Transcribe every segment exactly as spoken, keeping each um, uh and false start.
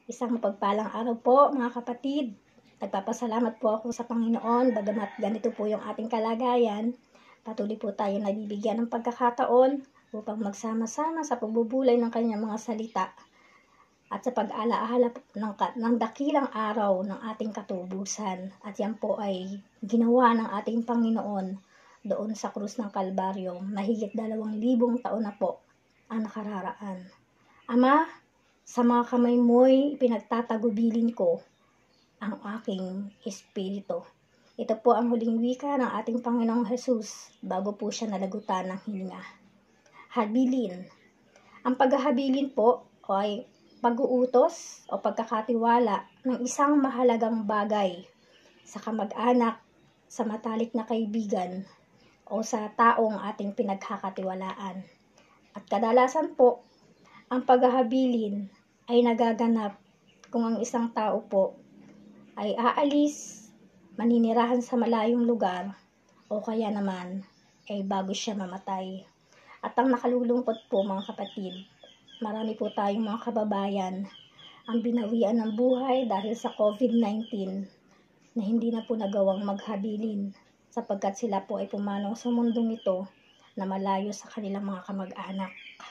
Isang mapagpalang araw po mga kapatid. Nagpapasalamat po ako sa Panginoon bagamat ganito po yung ating kalagayan. Patuloy po tayo nabibigyan ng pagkakataon upang magsama-sama sa pagbubulay ng kanyang mga salita at sa pag-alaala ng, ng dakilang araw ng ating katubusan. At yan po ay ginawa ng ating Panginoon doon sa krus ng Kalbaryo. Mahigit dalawang libong taon na po ang nakararaan. Ama, sa mga kamay mo'y pinagtatagubilin ko ang aking espiritu. Ito po ang huling wika ng ating Panginoong Hesus bago po siya nalagutan ng hininga. Habilin. Ang paghahabilin po ay pag-uutos o pagkakatiwala ng isang mahalagang bagay sa kamag-anak, sa matalik na kaibigan o sa taong ating pinagkakatiwalaan. At kadalasan po, ang paghahabilin ay nagaganap kung ang isang tao po ay aalis, maninirahan sa malayong lugar, o kaya naman ay bago siya mamatay. At ang nakalulungkot po mga kapatid, marami po tayong mga kababayan ang binawian ng buhay dahil sa COVID nineteen na hindi na po nagawang maghabilin sapagkat sila po ay pumanong sa mundong ito na malayo sa kanilang mga kamag-anak.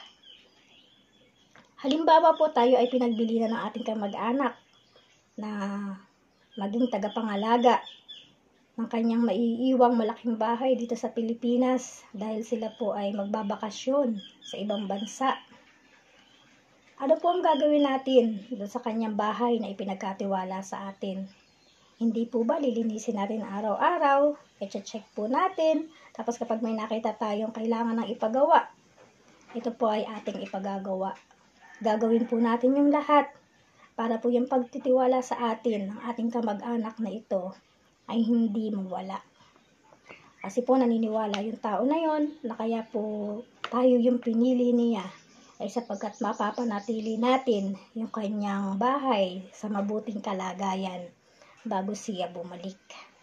Halimbawa po tayo ay pinagbilinan ng ating kamag-anak na maging tagapangalaga ng kanyang maiiwang malaking bahay dito sa Pilipinas dahil sila po ay magbabakasyon sa ibang bansa. Ano po ang gagawin natin doon sa kanyang bahay na ipinagkatiwala sa atin? Hindi po ba lilinisin natin araw-araw? I-check po natin. Tapos kapag may nakita tayong kailangan ng ipagawa, ito po ay ating ipagagawa. Gagawin po natin yung lahat para po yung pagtitiwala sa atin ng ating kamag-anak na ito ay hindi mawala. Kasi po naniniwala yung tao na yon na kaya po tayo yung pinili niya ay sapagkat mapapanatili natin yung kanyang bahay sa mabuting kalagayan bago siya bumalik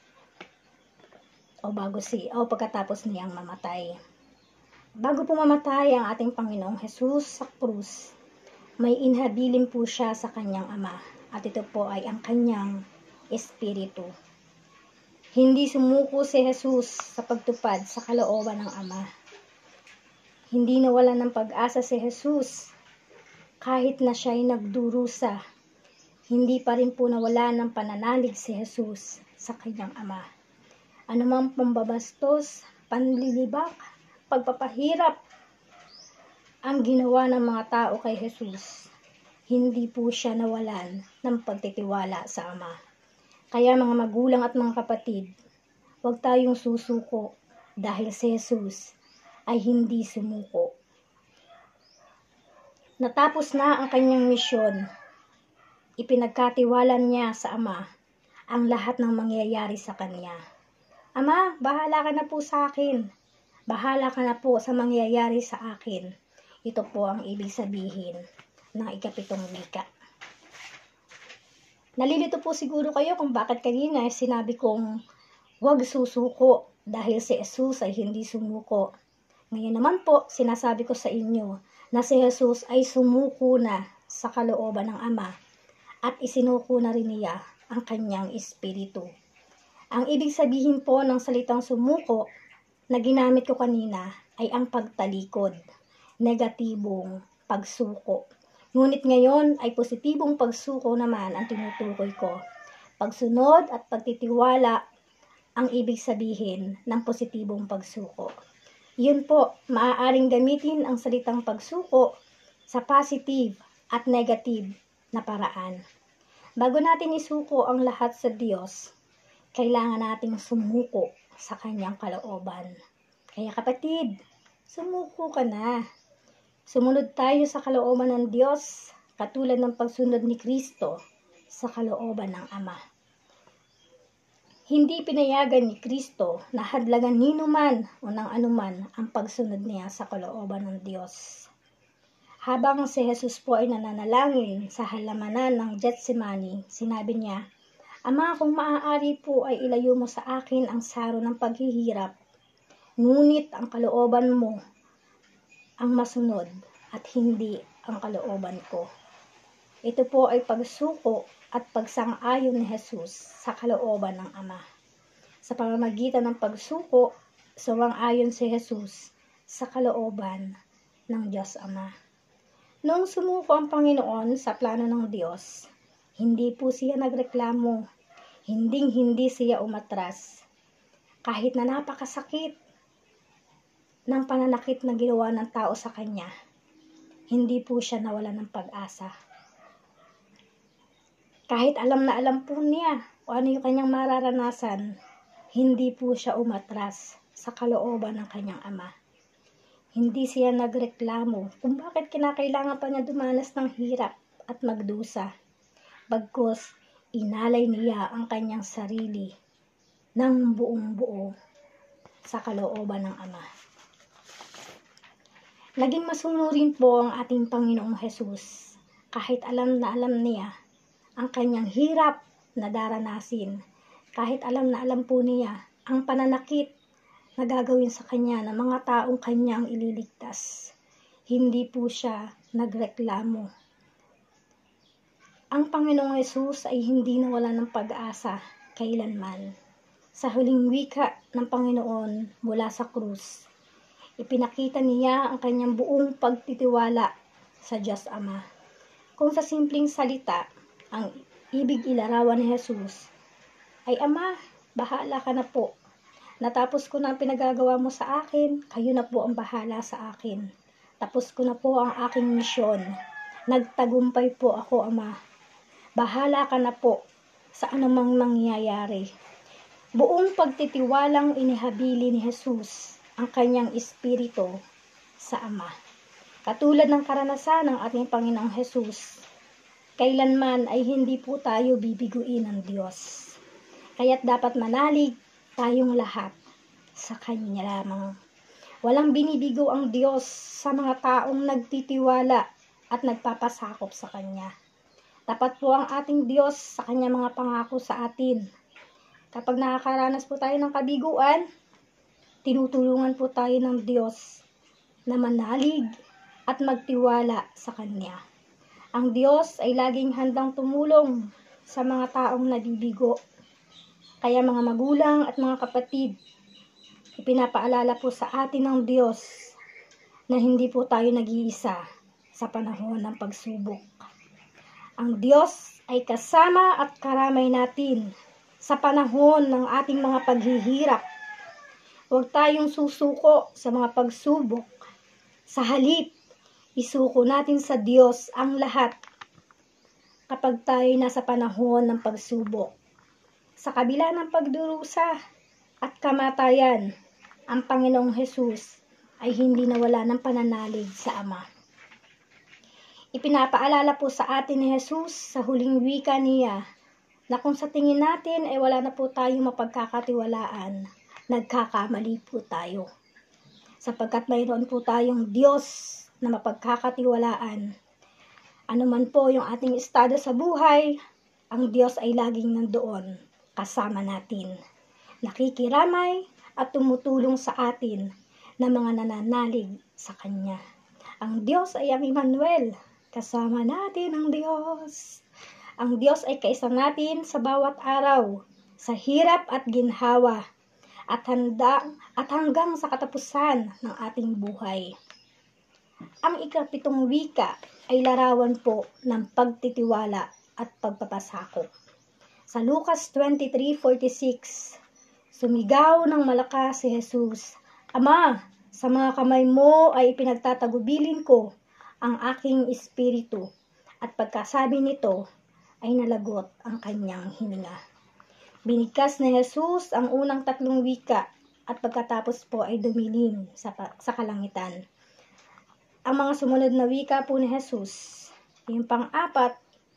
o bago siya o pagkatapos niyang mamatay. Bago po mamatay ang ating Panginoong Hesus sa krus, may inhabilin po siya sa kanyang ama at ito po ay ang kanyang espiritu. Hindi sumuko si Hesus sa pagtupad sa kalooban ng ama. Hindi nawalan ng pag-asa si Hesus kahit na siya ay nagdurusa. Hindi pa rin po nawala ng pananalig si Hesus sa kanyang ama. Anumang pambabastos, panlilibak, pagpapahirap ang ginawa ng mga tao kay Hesus, hindi po siya nawalan ng pagtitiwala sa Ama. Kaya mga magulang at mga kapatid, huwag tayong susuko dahil si Hesus ay hindi sumuko. Natapos na ang kanyang misyon, ipinagkatiwala niya sa Ama ang lahat ng mangyayari sa kanya. Ama, bahala ka na po sa akin. Bahala ka na po sa mangyayari sa akin. Ito po ang ibig sabihin ng ikapitong wika. Nalilito po siguro kayo kung bakit kanina sinabi kong huwag susuko dahil si Hesus ay hindi sumuko. Ngayon naman po, sinasabi ko sa inyo na si Hesus ay sumuko na sa kalooban ng Ama at isinuko na rin niya ang kanyang espiritu. Ang ibig sabihin po ng salitang sumuko na ginamit ko kanina ay ang pagtalikod. Negatibong pagsuko. Ngunit ngayon ay positibong pagsuko naman ang tinutukoy ko. Pagsunod at pagtitiwala ang ibig sabihin ng positibong pagsuko. Yun po, maaaring gamitin ang salitang pagsuko sa positive at negative na paraan. Bago natin isuko ang lahat sa Diyos, kailangan nating sumuko sa kanyang kalooban. Kaya kapatid, sumuko ka na. Sumunod tayo sa kalooban ng Diyos, katulad ng pagsunod ni Kristo sa kalooban ng Ama. Hindi pinayagan ni Kristo na hadlagan ninuman o ng anuman ang pagsunod niya sa kalooban ng Diyos. Habang si Hesus po ay nananalangin sa halamanan ng Getsemani, sinabi niya, Ama, kung maaari po ay ilayo mo sa akin ang saro ng paghihirap, ngunit ang kalooban mo ang masunod at hindi ang kalooban ko. Ito po ay pagsuko at pagsang-ayon ni Jesus sa kalooban ng Ama. Sa pamamagitan ng pagsuko, sumang-ayon si Jesus sa kalooban ng Diyos Ama. Noong sumuko ang Panginoon sa plano ng Diyos, hindi po siya nagreklamo, hinding-hindi siya umatras. Kahit na napakasakit ng pananakit na ginawa ng tao sa kanya, hindi po siya nawalan ng pag-asa. Kahit alam na alam po niya kung ano yung kanyang mararanasan, hindi po siya umatras sa kalooban ng kanyang Ama. Hindi siya nagreklamo kung bakit kinakailangan pa niya dumanas ng hirap at magdusa. Bagkus, inalay niya ang kanyang sarili ng buong buo sa kalooban ng Ama. Naging masunurin po ang ating Panginoong Hesus kahit alam na alam niya ang kanyang hirap na daranasin. Kahit alam na alam po niya ang pananakit na gagawin sa kanya ng mga taong kanyang ililigtas. Hindi po siya nagreklamo. Ang Panginoong Hesus ay hindi nawala ng pag-asa kailanman. Sa huling wika ng Panginoon mula sa krus, ipinakita niya ang kanyang buong pagtitiwala sa Diyos Ama. Kung sa simpleng salita, ang ibig ilarawan ni Jesus ay, Ama, bahala ka na po. Natapos ko na ang pinagagawa mo sa akin, kayo na po ang bahala sa akin. Tapos ko na po ang aking misyon. Nagtagumpay po ako, Ama. Bahala ka na po sa anumang mangyayari. Buong pagtitiwalang inihabili ni Jesus ang kanyang espiritu sa Ama. Katulad ng karanasan ng ating Panginoong Jesus, kailanman ay hindi po tayo bibiguin ng Diyos. Kaya't dapat manalig tayong lahat sa Kanya lamang. Walang binibigo ang Diyos sa mga taong nagtitiwala at nagpapasakop sa Kanya. Tapat po ang ating Diyos sa Kanyang mga pangako sa atin. Kapag nakakaranas po tayo ng kabiguan, tinutulungan po tayo ng Diyos na manalig at magtiwala sa Kanya. Ang Diyos ay laging handang tumulong sa mga taong nabibigo. Kaya mga magulang at mga kapatid, ipinapaalala po sa atin ng Diyos na hindi po tayo nag-iisa sa panahon ng pagsubok. Ang Diyos ay kasama at karamay natin sa panahon ng ating mga paghihirap. Huwag tayong susuko sa mga pagsubok. Sa halip, isuko natin sa Diyos ang lahat kapag tayo nasa panahon ng pagsubok. Sa kabila ng pagdurusa at kamatayan, ang Panginoong Hesus ay hindi nawala ng pananalig sa Ama. Ipinapaalala po sa atin ni Hesus sa huling wika niya na kung sa tingin natin ay wala na po tayong mapagkakatiwalaan, nagkakamali po tayo. Sapagkat mayroon po tayong Diyos na mapagkakatiwalaan. Ano man po yung ating estado sa buhay, ang Diyos ay laging nandoon kasama natin. Nakikiramay at tumutulong sa atin na mga nananalig sa Kanya. Ang Diyos ay ang Emmanuel, kasama natin ang Diyos. Ang Diyos ay kaisa natin sa bawat araw, sa hirap at ginhawa, at handa at hanggang sa katapusan ng ating buhay. Ang ikapitong wika ay larawan po ng pagtitiwala at pagpapasakop. Sa Lucas twenty-three forty-six, sumigaw ng malakas si Jesus, Ama, sa mga kamay mo ay ipinagtatagubilin ko ang aking espiritu. At pagkasabi nito ay nalagot ang kanyang hininga. Binigkas ni Jesus ang unang tatlong wika at pagkatapos po ay dumilim sa, sa kalangitan. Ang mga sumunod na wika po ni Jesus, yung pang-apat,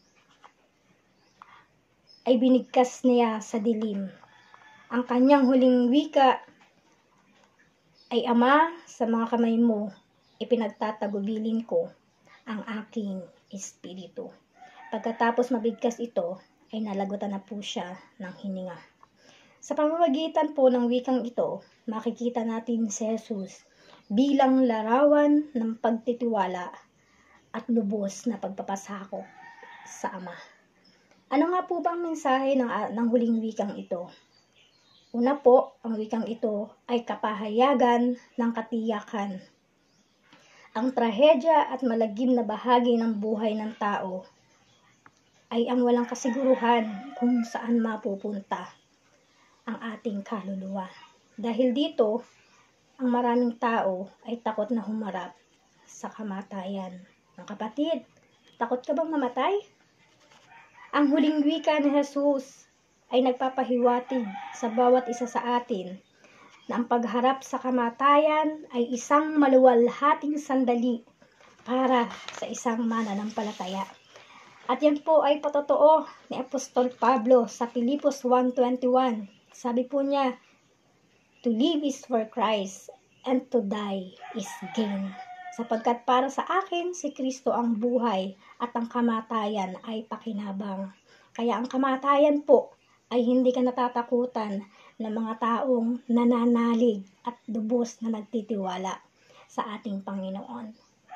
ay binigkas niya sa dilim. Ang kanyang huling wika ay, Ama, sa mga kamay mo, ipinagtatagubilin ko ang aking espiritu. Pagkatapos mabigkas ito, ay nalagutan na po siya ng hininga. Sa pamamagitan po ng wikang ito, makikita natin si Jesus bilang larawan ng pagtitiwala at lubos na pagpapasakop sa Ama. Ano nga po bang mensahe ng, ng huling wikang ito? Una po, ang wikang ito ay kapahayagan ng katiyakan. Ang trahedya at malagim na bahagi ng buhay ng tao ay ang walang kasiguruhan kung saan mapupunta ang ating kaluluwa. Dahil dito, ang maraming tao ay takot na humarap sa kamatayan. Mga kapatid, takot ka bang mamatay? Ang huling wika ni Jesus ay nagpapahiwatig sa bawat isa sa atin na ang pagharap sa kamatayan ay isang maluwalhating sandali para sa isang mananampalataya. At yan po ay patotoo ni Apostol Pablo sa Filipos one twenty-one. Sabi po niya, to live is for Christ and to die is gain. Sapagkat para sa akin, si Kristo ang buhay at ang kamatayan ay pakinabang. Kaya ang kamatayan po ay hindi ka natatakutan ng mga taong nananalig at lubos na nagtitiwala sa ating Panginoon.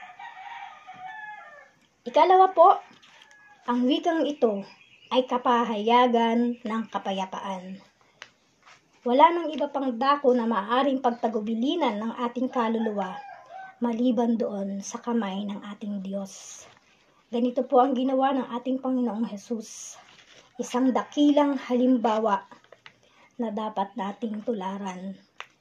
Ikalawa po, ang wikang ito ay kapahayagan ng kapayapaan. Wala nang iba pang dako na maaaring pagtagubilinan ng ating kaluluwa maliban doon sa kamay ng ating Diyos. Ganito po ang ginawa ng ating Panginoong Jesus. Isang dakilang halimbawa na dapat nating tularan.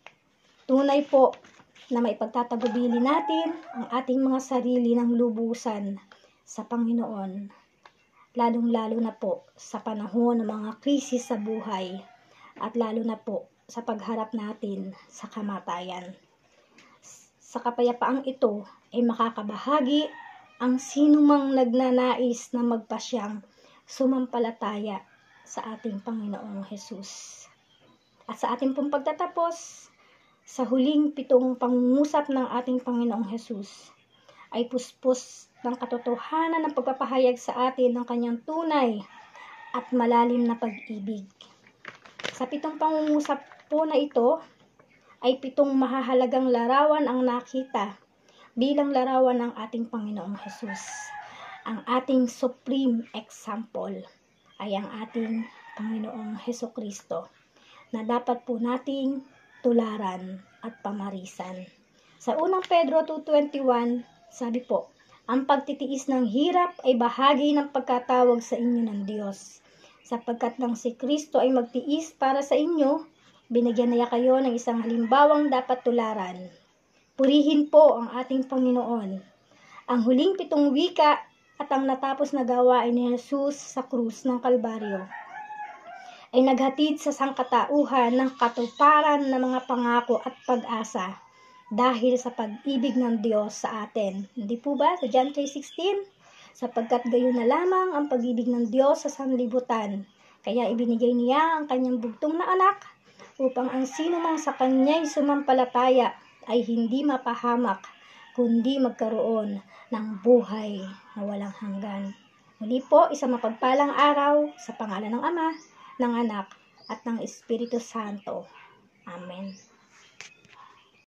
Tunay po na may pagtatagubili natin ang ating mga sarili ng lubusan sa Panginoon, lalong-lalo na po sa panahon ng mga krisis sa buhay at lalo na po sa pagharap natin sa kamatayan. Sa kapayapaang ito ay makakabahagi ang sinumang nagnanais na magpasyang sumampalataya sa ating Panginoong Jesus. At sa ating pong pagtatapos, sa huling pitong pangungusap ng ating Panginoong Jesus, ay puspos ng katotohanan ng pagpapahayag sa atin ng kanyang tunay at malalim na pag-ibig. Sa pitong pangungusap po na ito, ay pitong mahahalagang larawan ang nakita bilang larawan ng ating Panginoong Jesus. Ang ating supreme example ay ang ating Panginoong Hesukristo na dapat po nating tularan at pamarisan. Sa unang Pedro two twenty-one, sabi po, ang pagtitiis ng hirap ay bahagi ng pagkatawag sa inyo ng Diyos. Sapagkat nang si Kristo ay magtiis para sa inyo, binigyan niya kayo ng isang halimbawang dapat tularan. Purihin po ang ating Panginoon. Ang huling pitong wika at ang natapos na gawain ni Jesus sa krus ng Kalbaryo ay naghatid sa sangkatauhan ng katuparan ng mga pangako at pag-asa dahil sa pag-ibig ng Diyos sa atin. Hindi po ba? Sa John three sixteen, sapagkat gayon na lamang ang pag-ibig ng Diyos sa sanlibutan, kaya ibinigay niya ang kanyang bugtong na anak upang ang sino mang sa kanya'y sumampalataya ay hindi mapahamak, kundi magkaroon ng buhay na walang hanggan. Muli po, isang mapagpalang araw sa pangalan ng Ama, ng Anak, at ng Espiritu Santo. Amen.